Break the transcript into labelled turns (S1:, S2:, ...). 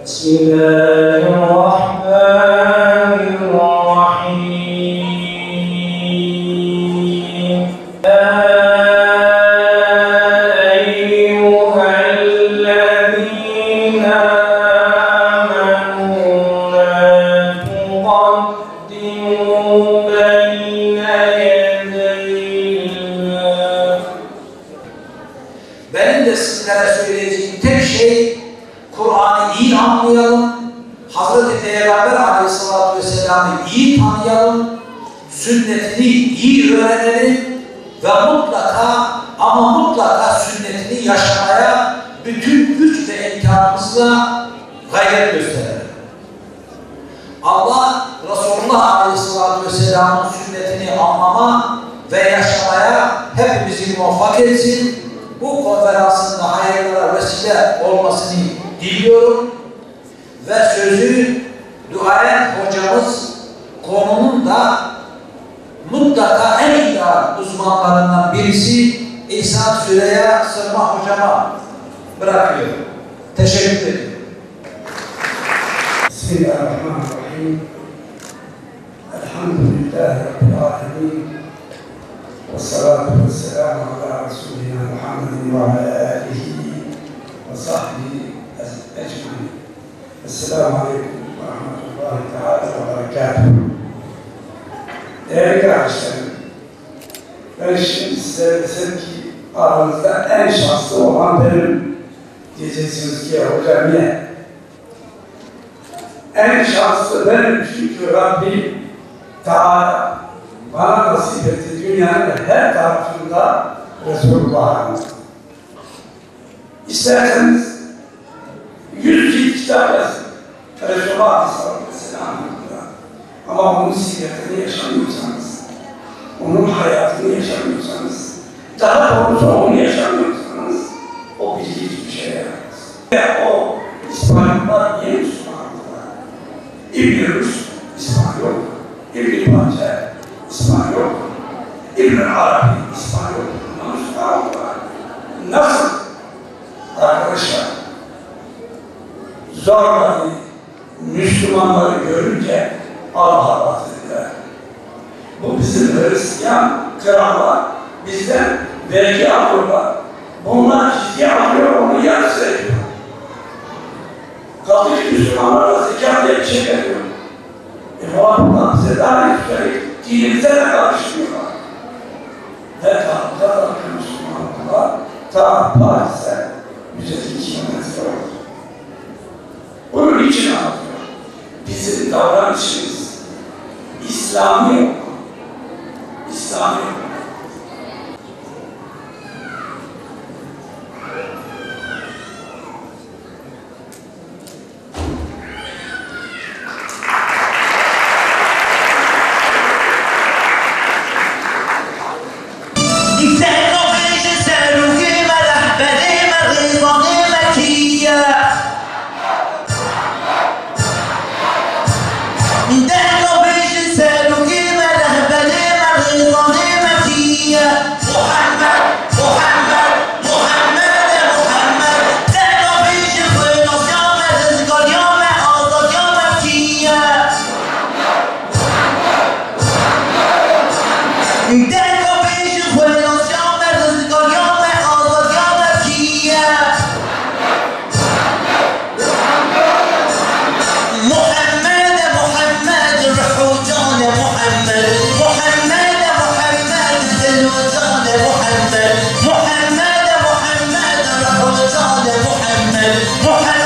S1: بسم الله الرحمن الرحيم يا أيها الذين آمنوا لا تقدموا بين يدي الله.
S2: Benim de sizlere söyleyeceğim tek şey, Kur'an'ı iyi anlayalım, Hazreti Peygamber Aleyhisselatü Vesselam'ı iyi tanıyalım, sünnetini iyi öğrenelim ve mutlaka ama mutlaka sünnetini yaşamaya bütün güç ve imkanımızla gayret gösterelim. Allah Resulullah Aleyhisselatü Vesselam'ın sünnetini anlama ve yaşamaya hepimizi muvaffak etsin. Bu konferansın da hayırlara vesile olmasını diliyorum ve sözü duayen hocamız konunun da mutlaka en iyi uzmanlarından birisi İhsan Süreyya Sırma hocama bırakıyorum. Teşekkür ederim.
S3: Bismillahirrahmanirrahim. Elhamdülillahi Rabbil alemin. Vessalatu vesselamu ala Resulina Muhammedin ve ala alihi ve sahbihi ecmaîn. Esselamu aleyküm ve rahmetullahi teala ve berekatuhu. Değerli kardeşlerim, ben şimdi size desem ki aranızda en şanslı olan benim, diyeceksiniz ki hocam niye? En şanslı benim çünkü Rabbim Teala bana nasip etti dünyanın her tarafında Resulullah'ın. İsterseniz 100 cilt kitap yazın. Resulullah Aleyhisselatü Vesselam'ın. Ama onun siretini yaşamıyorsanız, onun hayatını yaşamıyorsanız, daha doğrusu onu yaşamıyorsanız, o bilgi hiçbir şey yaramaz. Ve o İspanyollar niye Müslümanlar? İbn-i Rus İspanyol, İbn-i Pace İspanyol, İbn-i Arabi İspanyol, Müslümanlar. Nasıl? Arkadaşlar, zorla Müslümanları görünce Allah'a batırdılar. Bu bizim Hristiyan krallar bizden vergi alıyorlar. Bunlar ciddi alıyor, onu yarısı ediyor. Katolik Müslümanlara zekat diye bir şey veriyor. Bunlar bize daha ne tutarıyor? Dinimize de karışmıyorlar. Ve Tanrı'da Müslümanlar ta Paris'e 150 kilometre oldu. Bunun için anlatıyor. Bizim davranışımız İslami yok. İslami yok.
S4: محمد